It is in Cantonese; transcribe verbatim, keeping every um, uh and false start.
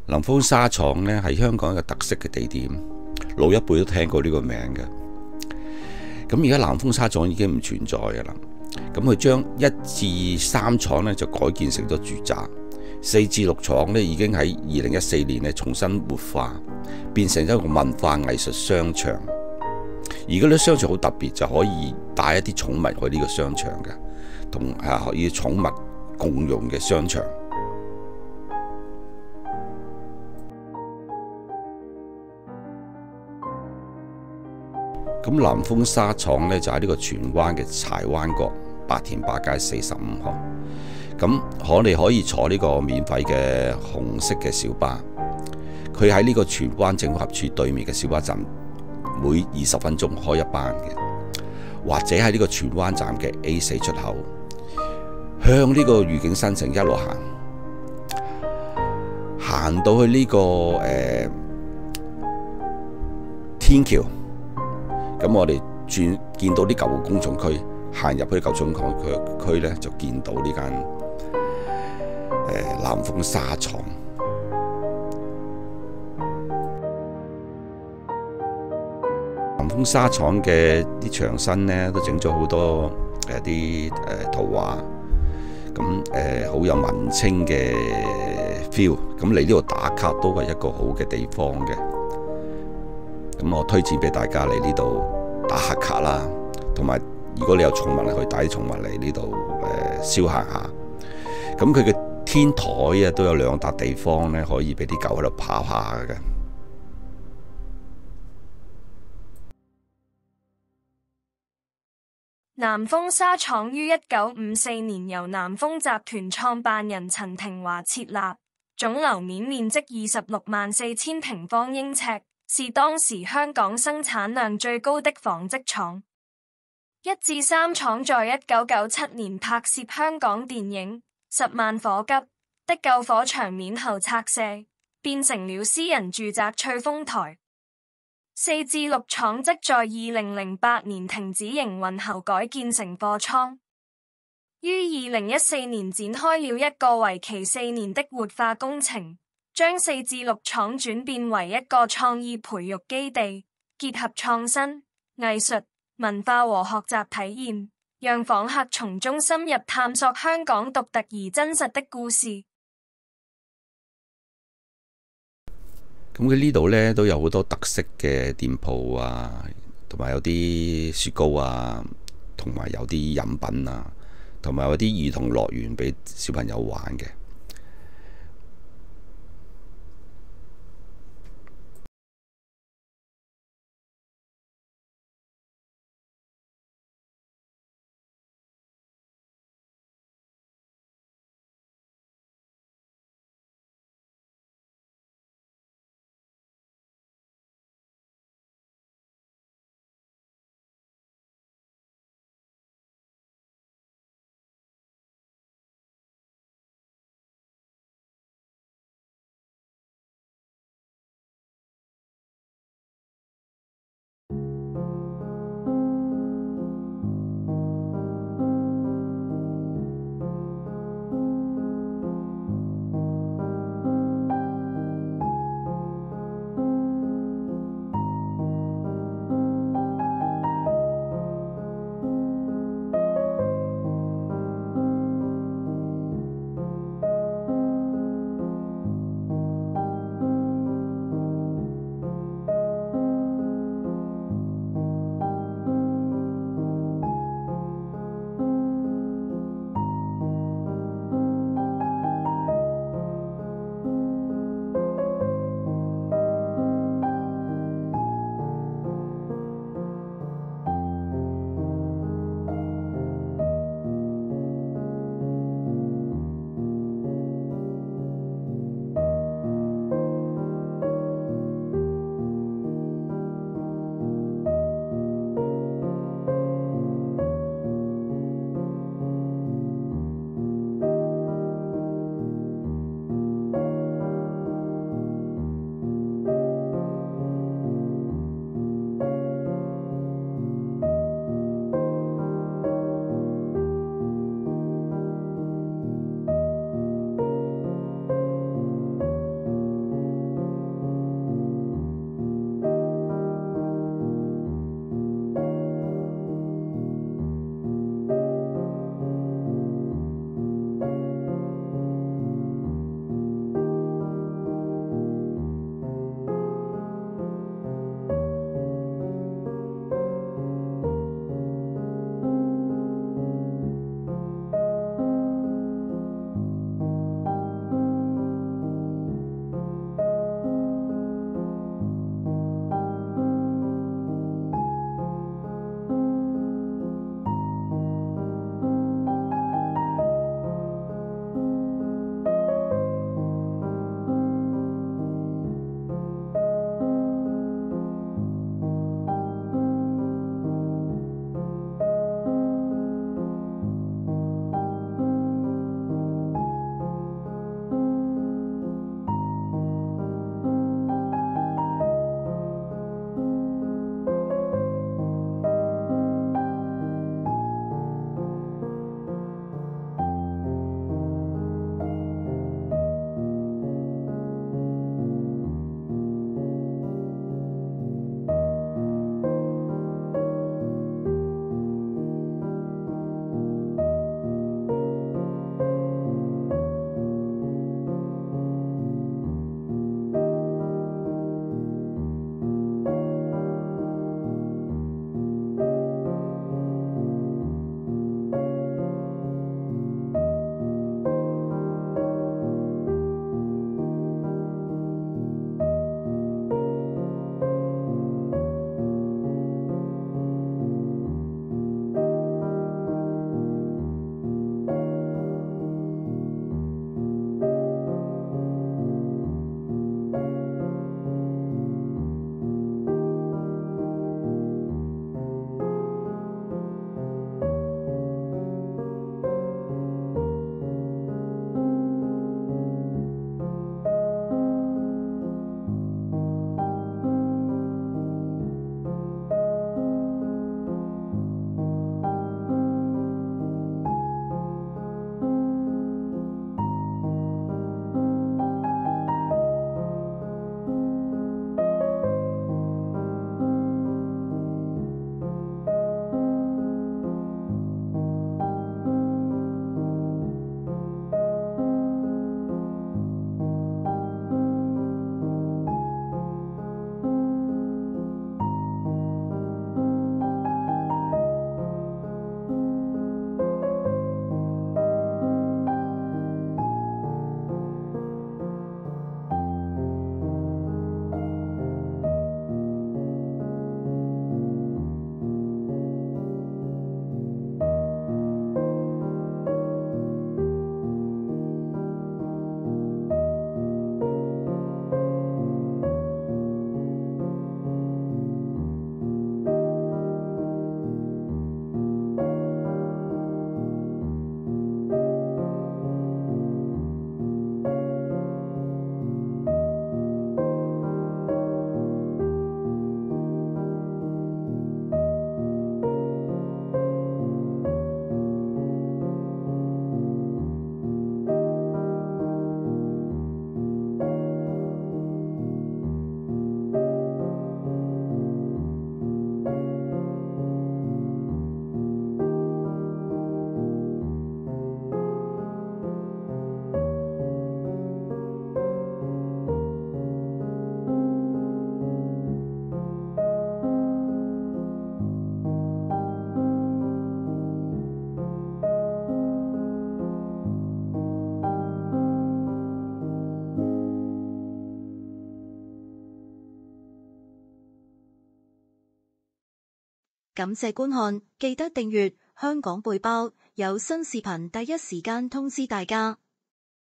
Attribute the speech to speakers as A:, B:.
A: 南豐紗廠呢係香港一個特色嘅地點，老一輩都聽過呢個名嘅。咁而家南豐紗廠已經唔存在嘅啦。咁佢將一至三廠呢就改建成咗住宅，四至六廠呢已經喺二零一四年呢重新活化，變成一個文化藝術商場。而嗰啲商場好特別，就可以帶一啲寵物去呢個商場嘅，同啊可以寵物共用嘅商場。咁南豐紗廠呢，就喺呢個荃灣嘅柴灣角白田壩街四十五號。咁我哋可以坐呢個免費嘅紅色嘅小巴，佢喺呢個荃灣政府合署對面嘅小巴站，每二十分鐘開一班嘅，或者喺呢個荃灣站嘅 A 四出口，向呢個愉景新城一路行，行到去呢、這個誒、呃、天橋。咁我哋轉見到啲舊工廠區，行入去舊工廠區區咧，就見到呢間誒南豐紗廠。南豐紗廠嘅啲牆身咧，都整咗好多誒啲誒圖畫，咁誒好有文青嘅 feel。咁嚟呢度打卡都係一個好嘅地方嘅。咁我推薦俾大家嚟呢度打下卡啦，同埋如果你有寵物，你可以帶啲寵物嚟呢度誒消閒下。咁佢嘅天台啊都有兩笪地方咧，可以俾啲狗喺度跑下嘅。
B: 南豐紗廠於一九五四年由南豐集團創辦人陳廷華設立，總樓面面積二十六萬四千平方英尺。是當時香港生產量最高的紡織廠。一至三廠在一九九七年拍攝香港電影《十萬火急》的救火場面後拆卸，變成了私人住宅翠峰台。四至六廠則在二零零八年停止營運後改建成貨倉，於二零一四年展開了一個為期四年的活化工程。將四至六廠轉變為一個創意培育基地，結合創新、藝術、文化和學習體驗，讓訪客從中深入探索香港獨特而真實的故事。
A: 咁佢呢度呢都有好多特色嘅店鋪啊，同埋有啲雪糕啊，同埋有啲飲品啊，同埋有啲兒童樂園俾小朋友玩嘅。
C: 感謝觀看，記得訂閱香港背包，有新視頻第一時間通知大家。